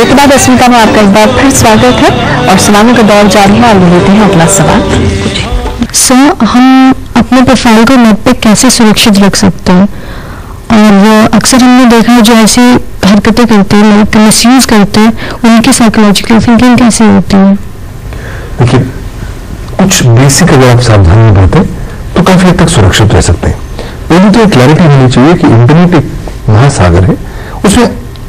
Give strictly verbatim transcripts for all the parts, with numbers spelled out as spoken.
Break के बाद अस्मिता में आपका एक बार फिर स्वागत है और सवालों का दौर जारी है और लेते हैं अगला सवाल। सर, हम अपने प्रोफाइल को नेट पे कैसे सुरक्षित रख सकते हैं? और अक्सर हमने देखा है जो ऐसी हरकतें करते हैं, लोग मिसयूज करते हैं, उनकी साइकोलॉजिकल थिंकिंग कैसी होती है? देखिए, कुछ बेसिक अगर आप सावधानी बरतें तो काफी हद तक सुरक्षित रह सकते हैं। पहले तो एक क्लैरिटी होनी चाहिए कि इंटरनेट एक महासागर है, उसमें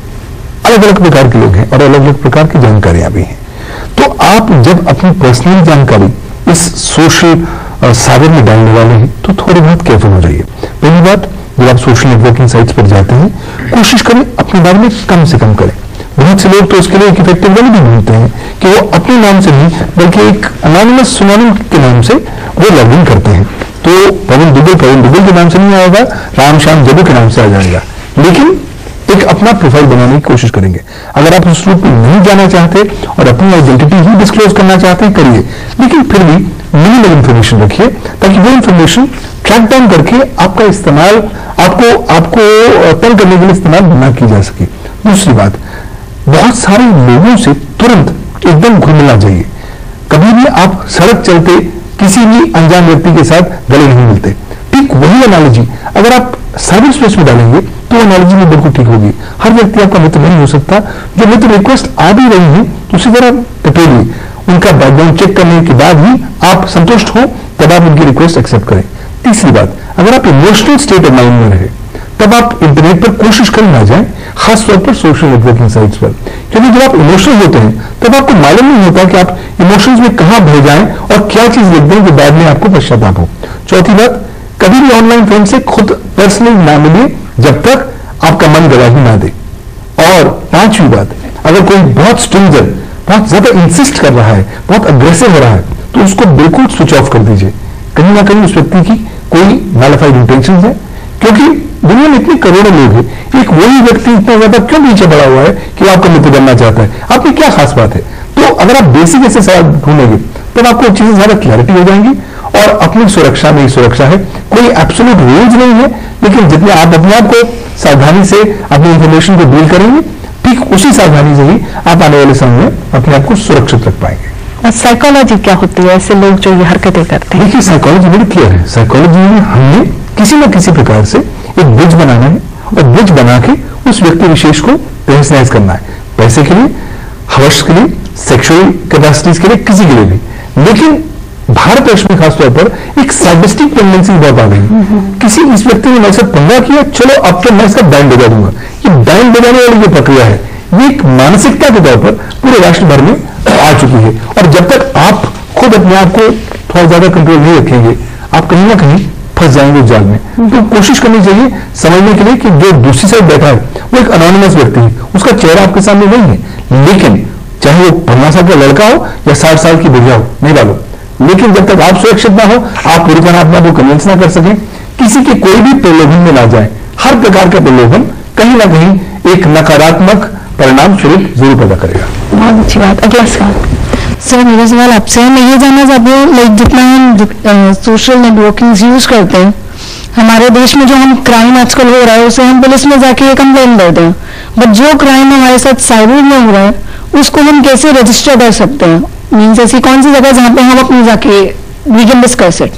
अलग अलग प्रकार के लोग हैं और अलग अलग प्रकार की जानकारियां भी हैं। तो आप जब अपनी पर्सनल जानकारी इस सोशल सागर में डालने वाले हैं तो थोड़े बहुत केयरफुल हो जाइए। पहली बात, जब आप सोशल नेटवर्किंग साइट्स पर जाते हैं, कोशिश करें अपने बारे में कम से कम करें। बहुत से लोग तो उसके लिए एक इफेक्टिव वाले भी ढूंढते हैं कि वो अपने नाम से नहीं बल्कि एक अनोनिमस सिनोनिम के नाम से वो लॉग इन करते हैं। तो पवन दुबे पवन दुबे के नाम से नहीं आएगा, राम श्याम जबू के नाम से आ जाएगा। लेकिन एक अपना प्रोफाइल बनाने की कोशिश करेंगे। अगर आप उस रूप में नहीं जाना चाहते और अपनी आइडेंटिटी ही डिस्क्लोज करना चाहते हैं, करिए, लेकिन फिर भी मिनिमल इंफॉर्मेशन रखिए ताकि वो इंफॉर्मेशन ट्रैक डाउन करके आपका इस्तेमाल आपको आपको तंग करने के लिए इस्तेमाल ना की जा सके। दूसरी बात, बहुत सारे लोगों से तुरंत एकदम घुल मिलना चाहिए। कभी भी आप सड़क चलते किसी भी अनजान व्यक्ति के साथ गले नहीं मिलते। ठीक वही एनालॉजी अगर आप साइबर स्पेस में डालेंगे तो एनालॉजी में बिल्कुल ठीक होगी। हर व्यक्ति आपका मित्र नहीं हो सकता। जो मित्र रिक्वेस्ट आ भी रही है तो उसी तरह टटोलिए, उनका बैकग्राउंड चेक करने के बाद ही आप संतुष्ट हो तब आप उनकी रिक्वेस्ट एक्सेप्ट करें। तीसरी बात, अगर आप इमोशनल स्टेट ऑफ माइंड में रहे तब आप इंटरनेट पर कोशिश कर ना जाएं, खासतौर पर सोशल नेटवर्किंग साइट्स पर, क्योंकि जब आप इमोशनल होते हैं तब आपको मालूम नहीं होता कि आप इमोशंस में कहां बह जाएं और क्या चीज लिख दें जो बाद में आपको पश्चाताप हो। चौथी बात, कभी भी ऑनलाइन फ्रेंड से खुद पर्सनली ना मिलिए जब तक आपका मन गवाही ना दे। और पांचवी बात, अगर कोई बहुत स्ट्रिंजर बहुत ज्यादा इंसिस्ट कर रहा है, बहुत अग्रेसिव हो रहा है, तो उसको बिल्कुल स्विच ऑफ कर दीजिए। कहीं ना कहीं उस व्यक्ति की कोई मैलिफाइड इंटेंशन है, क्योंकि दुनिया में इतने करोड़ों लोग हैं, एक वही व्यक्ति इतना ज्यादा क्यों पीछे पड़ा हुआ है कि आपका मित्र बनना चाहता है? आपकी क्या खास बात है? तो अगर आप बेसिक ऐसे सवाल ढूंढेंगे तब आपको चीजें ज्यादा क्लैरिटी हो जाएंगी। और अपनी सुरक्षा में ही सुरक्षा है, कोई एब्सोल्यूट रूल्स नहीं है, लेकिन जितने आप अपने आप को सावधानी से अपनी इंफॉर्मेशन को डील करेंगे, ठीक उसी सावधानी से ही आप आने वाले समय में अपने आप को सुरक्षित रख पाएंगे। और साइकोलॉजी क्या होती है ऐसे लोग जो ये हरकतें करते हैं? देखिए, साइकोलॉजी बड़ी क्लियर है। साइकोलॉजी में हमने किसी न किसी प्रकार से एक ब्रिज बनाना है और ब्रिज बना के उस व्यक्ति विशेष को तहस नहस करना है, पैसे के लिए, हवस के लिए, सेक्सुअल कैपेसिटीज के लिए, किसी के लिए भी। लेकिन भारत वर्ष में खासतौर पर एक साइडिस्टिक टेंडेंसी बहुत आ गई। किसी इस व्यक्ति ने मेरे से पंगा किया, चलो अब तो मैं इसका बैंड बजा दूंगा। ये बैंड बजाने वाली जो प्रक्रिया है, ये एक मानसिकता के तौर पर पूरे राष्ट्र भर में आ चुकी है। और जब तक आप खुद अपने आप को थोड़ा ज्यादा कंट्रोल नहीं रखेंगे, आप कहीं ना कहीं फंस जाएंगे उस जाल में। तो कोशिश करनी चाहिए समझने के लिए कि जो दूसरी साइड बैठा है वो एक अनोनिमस व्यक्ति है, उसका चेहरा आपके सामने नहीं है, लेकिन चाहे वो पचास साल का लड़का हो या साठ साल की बुढ़िया हो, नहीं डालो। लेकिन जब तक आप सुरक्षित ना हो, आप पूरी तरह अपना वो कन्विंस ना कर सकें, किसी के कोई भी प्रलोभन में ना जाए। हर प्रकार का प्रलोभन कहीं ना कहीं एक नकारात्मक परिणाम स्वरूप जरूर पैदा करेगा। बहुत अच्छी बात। अगला सवाल। सर, मेरा सवाल आपसे है, मैं ये जानना चाहती हूँ, लाइक जितना हम सोशल नेटवर्किंग यूज करते हैं, हमारे देश में जो हम क्राइम आजकल हो रहा है उसे हम पुलिस में जाके कंप्लेन करते हैं, बट जो क्राइम हमारे साथ साइबर में हो रहा है उसको हम कैसे रजिस्टर कर सकते हैं? मीन्स ऐसी कौन सी जगह जहाँ पे हम अपनी जाके वी कैन डिस्कस इट?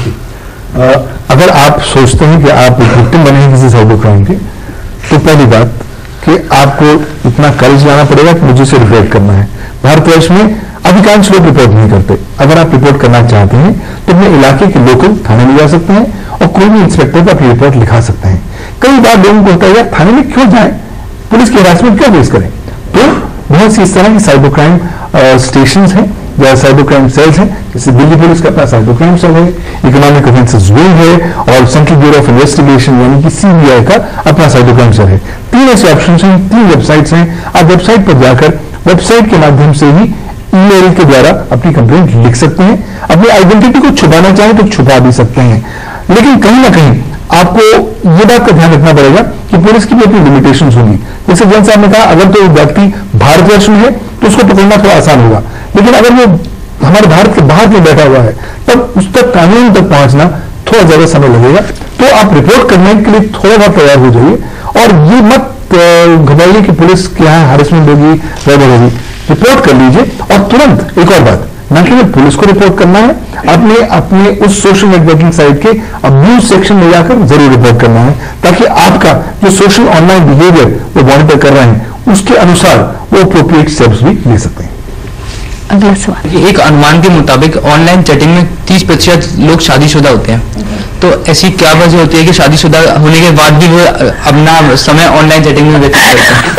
अगर आप सोचते हैं कि आप विक्टिम बने हैं किसी साइबर क्राइम के, तो पहली बात कि आपको इतना करेज लाना पड़ेगा कि मुझे इसे रिपोर्ट करना है। भारतवर्ष में अधिकांश लोग रिपोर्ट नहीं करते। अगर आप रिपोर्ट करना चाहते हैं तो अपने इलाके के लोकल थाने में जा सकते हैं और कोई भी इंस्पेक्टर को अपनी रिपोर्ट लिखा सकते हैं। कई बार लोगों को होता है यार थाने में क्यों जाएं, पुलिस की हिरासत क्यों फेस करें? तो बहुत सी इस तरह की साइबर क्राइम स्टेशन हैं या साइबर क्राइम सेल्स हैं, जैसे दिल्ली पुलिस का अपना साइबर क्राइम सेल है, इकोनॉमिक ऑफेंसेस विंग है और सेंट्रल ब्यूरो ऑफ इन्वेस्टिगेशन यानी कि सीबीआई का अपना साइबर क्राइम सेल है। तीन ऐसे ऑप्शन हैं, तीन वेबसाइट्स हैं। आप वेबसाइट पर जाकर वेबसाइट के माध्यम से ही ईमेल के द्वारा अपनी कंप्लेंट लिख सकते हैं। अपनी आइडेंटिटी को छुपाना चाहें तो छुपा भी सकते हैं, लेकिन कहीं ना कहीं आपको ये बात का ध्यान रखना पड़ेगा कि पुलिस की भी अपनी लिमिटेशंस होंगी। जैसे जैन साहब ने कहा, अगर तो व्यक्ति भारतवर्ष में है तो उसको पकड़ना थोड़ा आसान होगा, लेकिन अगर वो हमारे भारत के बाहर में बैठा हुआ है तब उस तक कानून तक पहुंचना थोड़ा ज्यादा समय लगेगा। तो आप रिपोर्ट करने के लिए थोड़ा बहुत तैयार हो जाइए और ये मत घबराइए कि पुलिस के यहाँ हैरेसमेंट होगी, गड़बड़ होगी। रिपोर्ट कर लीजिए और तुरंत एक और बात, न केवल पुलिस को रिपोर्ट करना है, अपने अपने उस सोशल नेटवर्किंग साइट के अब्यूज सेक्शन में जाकर जरूर रिपोर्ट करना है, ताकि आपका जो सोशल ऑनलाइन बिहेवियर वो मॉनिटर कर रहे हैं उसके अनुसार वो अप्रोप्रिएट स्टेप्स भी ले सकते हैं। अगला सवाल। एक अनुमान के मुताबिक ऑनलाइन चैटिंग में तीस प्रतिशत लोग शादीशुदा होते हैं, तो ऐसी क्या वजह होती है कि शादीशुदा होने के बाद भी वो अपना समय ऑनलाइन चैटिंग में व्यतीत करते हैं?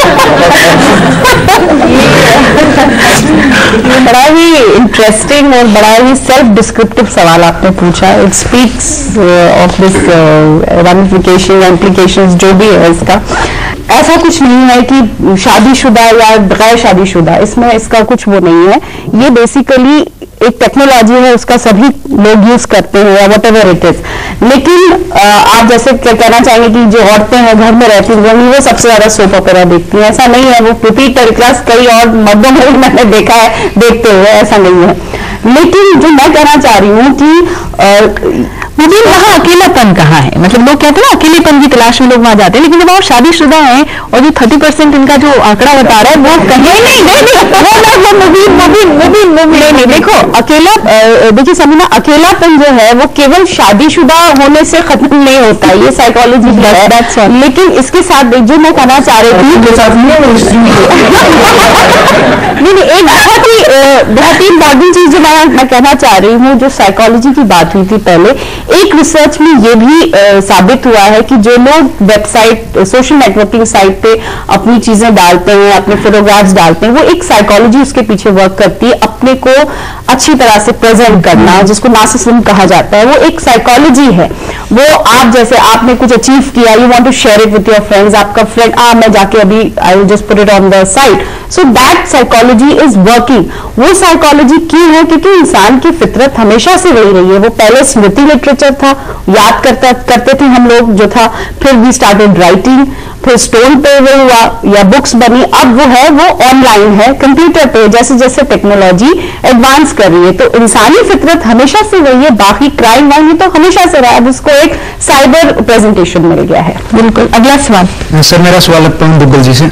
बड़ा ही इंटरेस्टिंग और बड़ा ही सेल्फ डिस्क्रिप्टिव सवाल आपने पूछा। It speaks of this ramification implications जो भी है इसका। ऐसा कुछ नहीं है कि शादीशुदा या गैर शादीशुदा, इसमें इसका कुछ वो नहीं है। ये बेसिकली एक टेक्नोलॉजी है, उसका सभी लोग यूज करते हैं या वट एवर इट इज। लेकिन आ, आप जैसे कहना चाहेंगे कि जो औरतें हैं घर में रहती हैं वो सबसे ज्यादा सोप ओपेरा देखती हैं, ऐसा नहीं है। वो रिपीट टेलीकास्ट कई और मर्दों में मैंने देखा है देखते हुए, ऐसा नहीं है। लेकिन जो मैं कहना चाह रही हूँ कि मुझे वहाँ अकेलापन कहाँ है, मतलब लोग कहते हैं ना अकेलेपन की तलाश में लोग वहां जाते हैं, लेकिन जब आप शादीशुदा हैं और जो थर्टी परसेंट इनका जो आंकड़ा बता रहा है वो कहीं नहीं नहीं नहीं मुबीन मुबीन मुबीन मुबीन नहीं। देखो अकेला, देखिए समीना, अकेलापन जो है वो केवल शादीशुदा होने से खत्म नहीं होता, ये साइकोलॉजी है। लेकिन इसके साथ जो मैं कहना चाह रही थी नहीं नहीं एक बहुत ही बहुत ही इम्पोर्टेंट चीज जो मैं मैं कहना चाह रही हूँ, जो साइकोलॉजी की बात हुई थी पहले, एक रिसर्च में ये भी आ, साबित हुआ है कि जो लोग वेबसाइट सोशल नेटवर्किंग साइट पे अपनी चीजें डालते हैं, अपने फोटोग्राफ्स डालते हैं, वो एक साइकोलॉजी उसके पीछे वर्क करती है, अपने को अच्छी तरह से प्रेजेंट करना, जिसको नार्सिसिज्म कहा जाता है, वो एक साइकोलॉजी है। वो आप जैसे आपने कुछ अचीव किया, you want to share it with your friends, आपका फ्रेंड आ मैं जाके अभी I will just put it on the site, so that psychology is working. वो साइकोलॉजी क्यों है? क्योंकि इंसान की फितरत हमेशा से वही रही है। वो पहले स्मृति लिटरेचर था, याद करता करते थे हम लोग जो था, फिर वी स्टार्टेड राइटिंग, फिर स्टोन पे वो हुआ या बुक्स बनी, अब वो है वो ऑनलाइन है, कंप्यूटर पे, जैसे जैसे टेक्नोलॉजी एडवांस कर रही है। तो इंसानी फितरत हमेशा से वही है, बाकी क्राइम वाइम ये तो हमेशा से रहा है, उसको एक साइबर प्रेजेंटेशन मिल गया है। बिल्कुल। अगला सवाल। सर मेरा सवाल पवन दुग्गल जी से।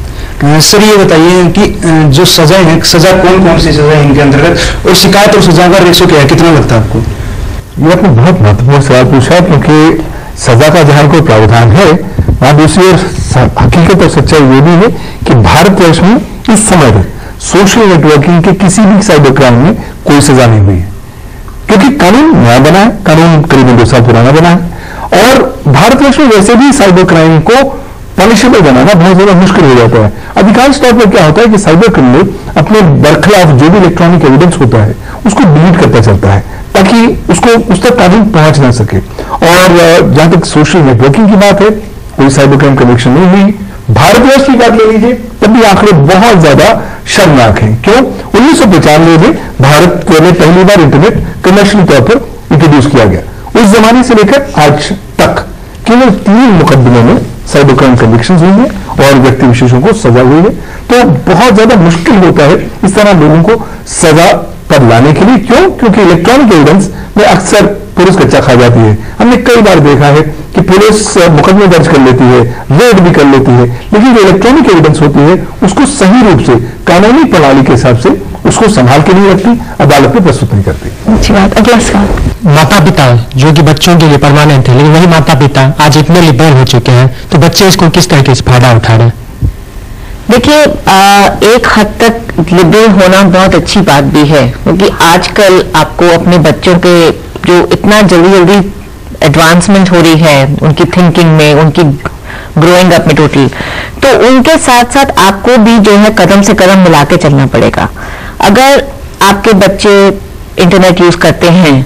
सर ये बताइए कि जो सजा है, सजा कौन कौन सी सजा है इनके अंतर्गत, और शिकायत और सजा का रेशो क्या है, कितना लगता है आपको? ये आपने बहुत महत्वपूर्ण सवाल पूछा, क्योंकि सजा का जहां कोई प्रावधान है वहां दूसरी ओर हकीकत और सच्चाई ये भी है कि भारतवर्ष में इस समय तक सोशल नेटवर्किंग के किसी भी साइबर क्राइम में कोई सजा नहीं हुई है, क्योंकि कानून नया बना है, कानून करीबन दो साल पुराना बना है, और भारतवर्ष में वैसे भी साइबर क्राइम को पनिशेबल बनाना बहुत ज्यादा मुश्किल हो जाता है। अधिकांश तौर पर क्या होता है कि साइबर क्रिमिनल अपने बरखिलाफ जो भी इलेक्ट्रॉनिक एविडेंस होता है उसको डिलीट करता चलता है, ताकि उसको उस तक कानून पहुंच ना सके। और जहां तक सोशल नेटवर्किंग की बात है, कोई साइबर क्राइम कन्विक्शन नहीं हुई। भारतवर्ष की बात ले लीजिए, तब भी आंकड़े बहुत ज्यादा शर्मनाक हैं। क्यों? उन्नीस सौ पचानवे में भारत में पहली बार इंटरनेट कमर्शियल तौर पर इंट्रोड्यूस किया गया। उस जमाने से लेकर आज तक केवल तीन मुकदमों में साइबर क्राइम कन्विक्शन हुई है और व्यक्ति विशेषों को सजा हुई है। तो बहुत ज्यादा मुश्किल होता है इस तरह लोगों को सजा पर लाने के लिए। क्यों? क्योंकि इलेक्ट्रॉनिक एविडेंस में अक्सर पुलिस कच्चा खा जाती है। हमने कई बार देखा है कि पुलिस मुकदमे दर्ज कर लेती है, रेड भी कर लेती है, लेकिन जो इलेक्ट्रॉनिक एविडेंस होती है उसको सही रूप से कानूनी प्रणाली के हिसाब से उसको संभाल के नहीं रखती, अदालत में प्रस्तुत नहीं करती। अच्छी बात। अगला सवाल। माता पिता जो कि बच्चों के लिए परमानेंट थे, लेकिन वही माता पिता आज इतने लिबरल हो चुके हैं, तो बच्चे इसको किस तरीके से फायदा उठा रहे हैं? देखिए, एक हद तक लिबरल होना बहुत अच्छी बात भी है, क्योंकि आजकल आपको अपने बच्चों के जो इतना जल्दी जल्दी एडवांसमेंट हो रही है उनकी थिंकिंग में, उनकी ग्रोइंग अप में टोटल, तो उनके साथ साथ आपको भी जो है कदम से कदम मिला के चलना पड़ेगा। अगर आपके बच्चे इंटरनेट यूज करते हैं,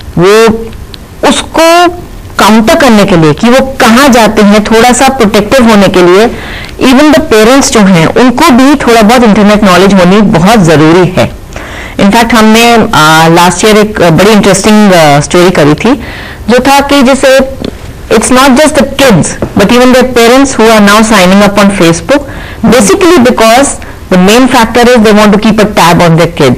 वो उसको काउंटर करने के लिए कि वो कहाँ जाते हैं, थोड़ा सा प्रोटेक्टिव होने के लिए इवन द पेरेंट्स जो हैं उनको भी थोड़ा बहुत इंटरनेट नॉलेज होनी बहुत जरूरी है। इनफैक्ट हमने लास्ट ईयर एक बड़ी इंटरेस्टिंग स्टोरी करी थी, जो था कि जैसे it's not just the kids but even the parents who are now signing up on Facebook, basically because the main factor is they want to keep a tab on their kids.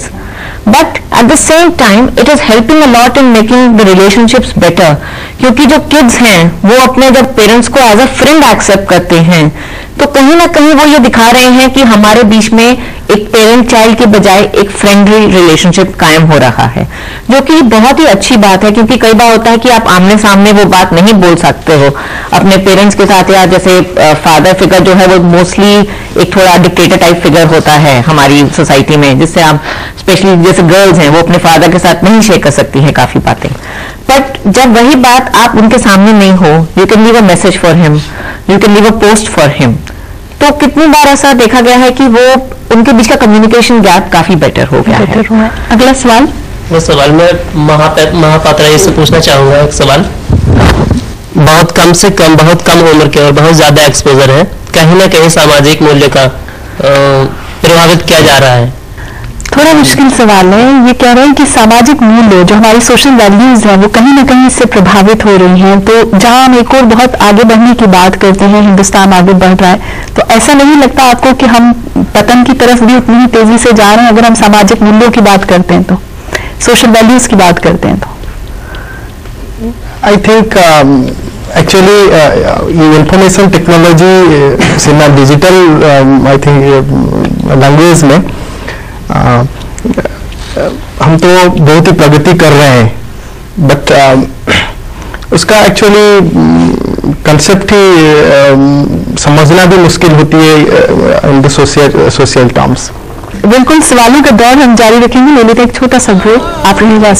But at the same time it is helping a lot in making the relationships better, क्योंकि जो kids हैं वो अपने जब parents को as a friend accept करते हैं तो कहीं ना कहीं वो ये दिखा रहे हैं कि हमारे बीच में एक पेरेंट चाइल्ड के बजाय एक फ्रेंडली रिलेशनशिप कायम हो रहा है, जो कि बहुत ही अच्छी बात है। क्योंकि कई बार होता है कि आप आमने सामने वो बात नहीं बोल सकते हो अपने पेरेंट्स के साथ, या जैसे फादर फिगर जो है वो मोस्टली एक थोड़ा डिक्टेटर टाइप फिगर होता है हमारी सोसाइटी में, जिससे आप स्पेशली जैसे गर्ल्स हैं वो अपने फादर के साथ नहीं शेयर कर सकती हैं काफी बातें। बट जब वही बात आप उनके सामने नहीं हो, you can leave a message for him, you can leave a post for him, तो कितनी बार ऐसा देखा गया है कि वो उनके बीच का कम्युनिकेशन गैप काफी बेटर हो गया है। अगला सवाल, वो सवाल मैं महापात्रा जी से पूछना चाहूंगा। एक सवाल, बहुत कम से कम बहुत कम उम्र के और बहुत ज्यादा एक्सपोजर है, कहीं ना कहीं सामाजिक मूल्य का प्रभावित किया जा रहा है। थोड़ा मुश्किल सवाल है। ये कह रहे हैं कि सामाजिक मूल्य जो हमारी सोशल वैल्यूज हैं वो कहीं ना कहीं इससे प्रभावित हो रही हैं। तो जहां हम एक और बहुत आगे बढ़ने की बात करते हैं, हिंदुस्तान आगे बढ़ रहा है, तो ऐसा नहीं लगता आपको कि हम पतन की तरफ भी उतनी ही तेजी से जा रहे हैं अगर हम सामाजिक मूल्यों की बात करते हैं, तो सोशल वैल्यूज की बात करते हैं? तो आई थिंक एक्चुअली ये इंफॉर्मेशन टेक्नोलॉजी से ना डिजिटल आई थिंक लैंग्वेज में Uh, हम तो बहुत ही प्रगति कर रहे हैं, बट uh, उसका एक्चुअली कंसेप्ट ही uh, समझना भी मुश्किल होती है in the social social terms. बिल्कुल, सवालों का दौर हम जारी रखेंगे। ले लेते एक छोटा सा ब्रेक, आप रहिएगा।